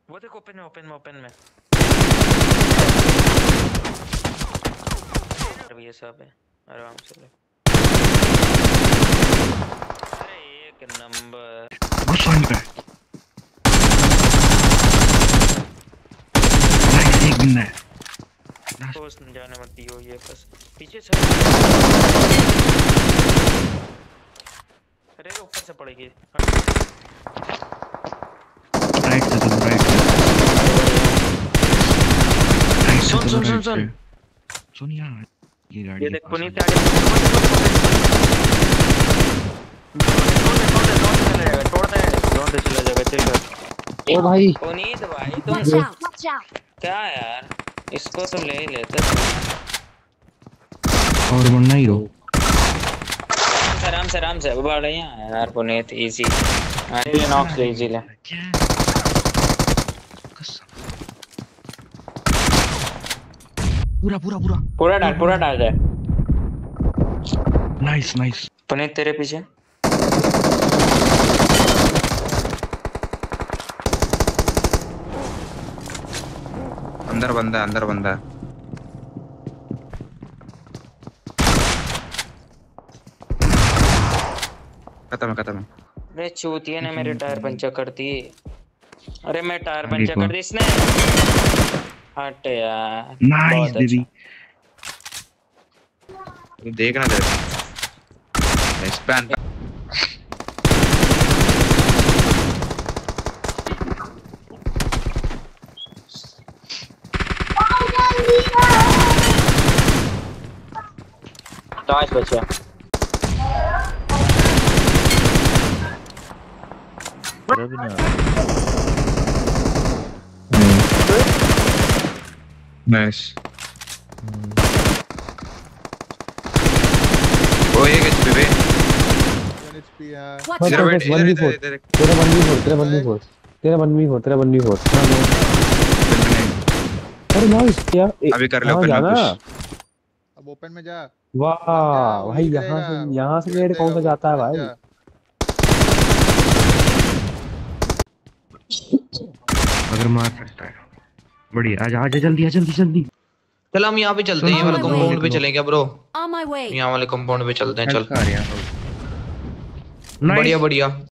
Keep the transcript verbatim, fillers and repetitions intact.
वो देखो ओपन में ओपन में ओपन में ये सब है आराम से ले। अरे एक नंबर वो साइड पे नाइस एक दिन है दोस्त न जाने मत दियो ये बस पीछे से। अरे ऊपर से पड़ेगी राइट से तो राइट राइट सुन सुन सुन सुन सुन यार ये गाड़ी ये के देख पास पुनीत आगे तोड़ दे तोड़ दे तोड़ दे चला जाएगा चल। ओ भाई पुनीत भाई तुम क्या यार इसको तो ले ही लेते और बनना ही रो आराम से आराम से बढ़ रही है यार पुनीत इजी अरे नॉक्स ले इजी ले पूरा पूरा पूरा पूरा डाल पूरा डाल दे। नाइस नाइस पुनीत तेरे पीछे अंदर बंदा अंदर बंदा खत्म है खत्म है। अरे चूतिया ने मेरे टायर पंचर कर दिए। अरे मैं टायर पंचर कर दी इसने हट यार नाइस दीदी देखना तेरे स्पैन टाइस बचा नाइस वो एक एचपी पे एचपी है तेरा वेट इधर इधर इधर तेरा वन वी फोर तेरा वन वी फोर तेरा वन वी फोर तेरा वन वी फोर अरे नाइस क्या अभी कर ले ओपन में पुश अब ओपन में जा। वाह भाई यहाँ से यहाँ से रेड कौन सा जाता है भाई। अगर मार सकता है बढ़िया आजा आजा जल्दी आ जल्दी जल्दी चल हम यहाँ पे चलते हैं ये वाला कंपाउंड पे चलेंगे ब्रो On my way. यहाँ वाले कंपाउंड पे चलते हैं चल बढ़िया बढ़िया बढ़िया।